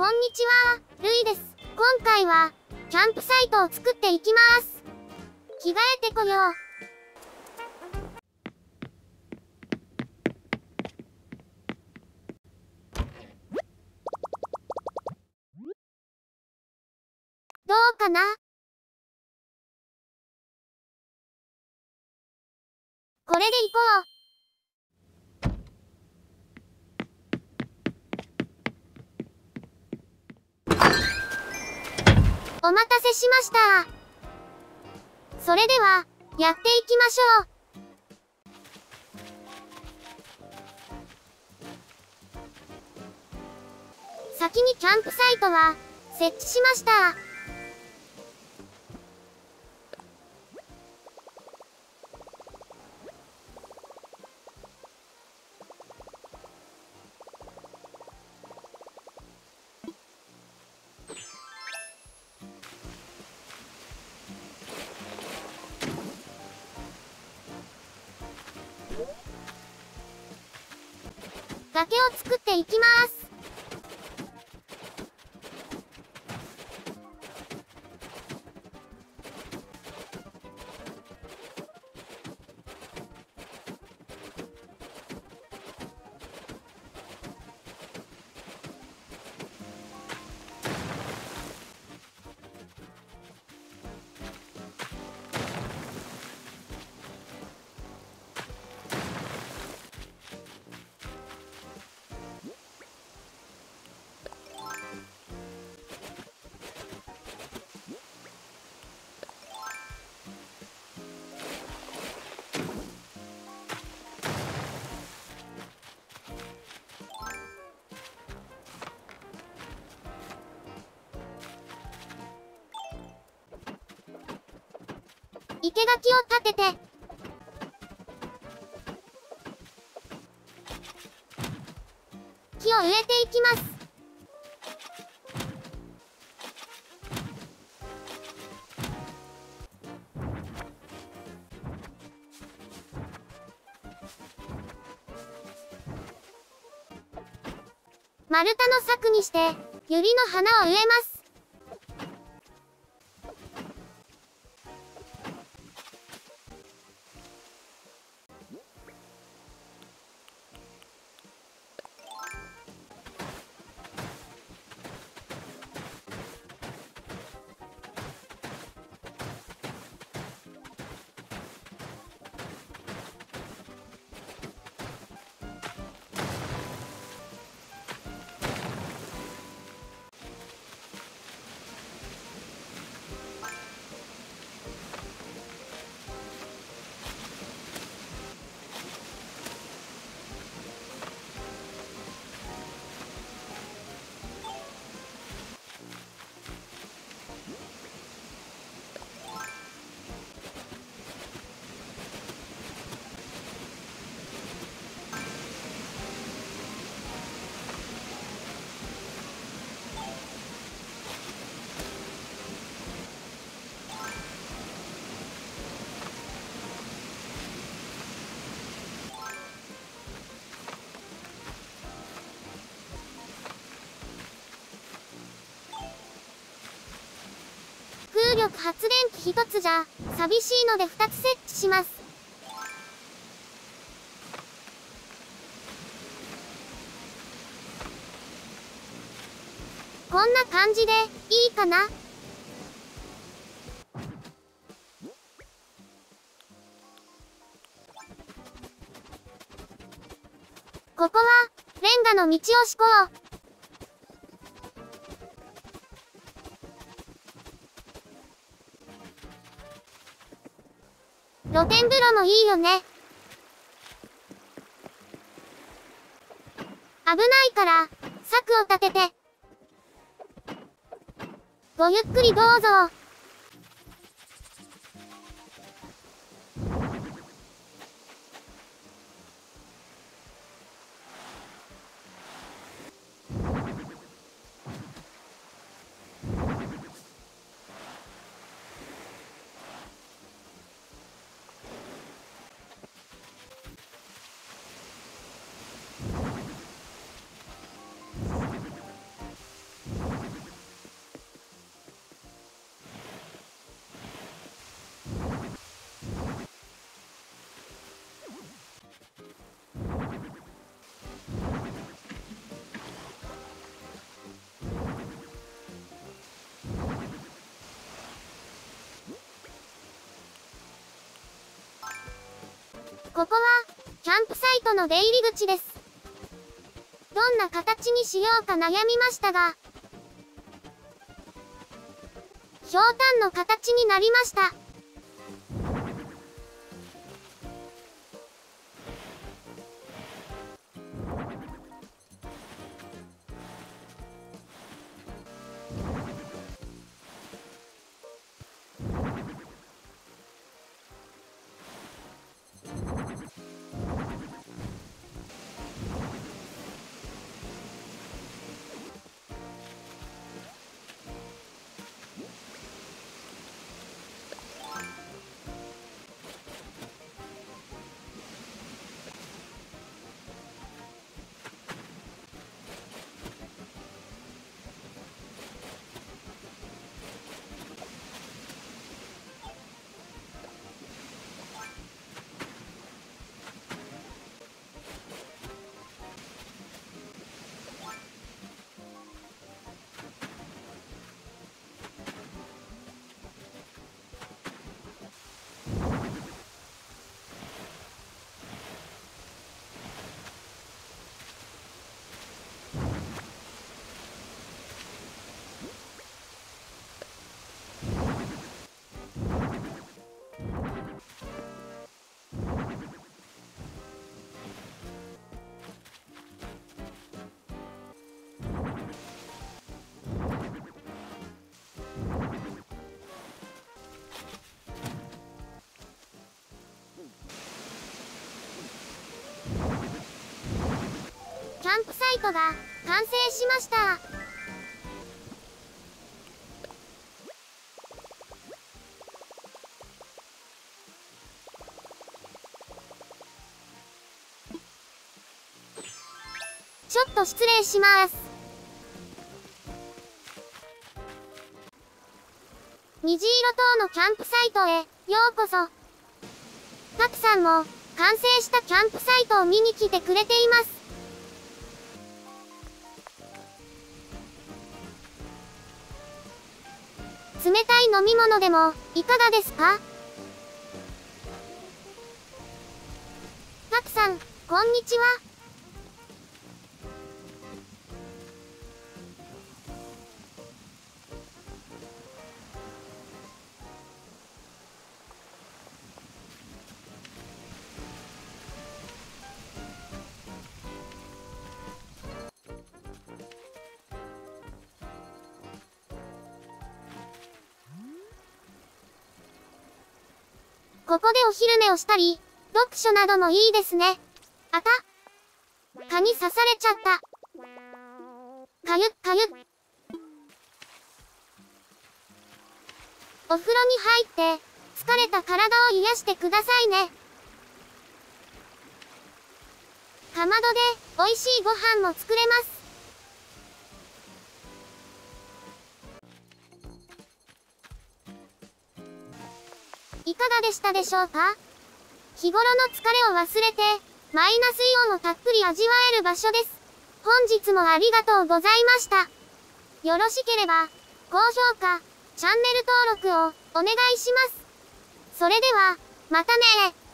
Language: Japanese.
こんにちは、ルイです。今回は、キャンプサイトを作っていきます。着替えてこよう。どうかな？これで行こう。お待たせしました。それでは、やっていきましょう。先にキャンプサイトは、設置しました。崖を作っていきます。生垣を立てて、木を植えていきます。丸太の柵にして、ユリの花を植えます。風力発電機1つじゃ寂しいので2つ設置します。こんな感じでいいかな？ここはレンガの道を敷こう。露天風呂もいいよね。危ないから、柵を立てて。ごゆっくりどうぞ。 ここは、キャンプサイトの出入り口です。どんな形にしようか悩みましたが、ひょうたんの形になりました。キャンプサイトが完成しました。ちょっと失礼します。虹色灯のキャンプサイトへようこそ。たくさんも完成したキャンプサイトを見に来てくれています。冷たい飲み物でもいかがですか？たくさん、こんにちは。ここでお昼寝をしたり、読書などもいいですね。あた。蚊に刺されちゃった。かゆっかゆっ。お風呂に入って、疲れた体を癒してくださいね。かまどで、美味しいご飯も作れます。いかがでしたでしょうか？日頃の疲れを忘れて、マイナスイオンをたっぷり味わえる場所です。本日もありがとうございました。よろしければ、高評価、チャンネル登録をお願いします。それでは、またね。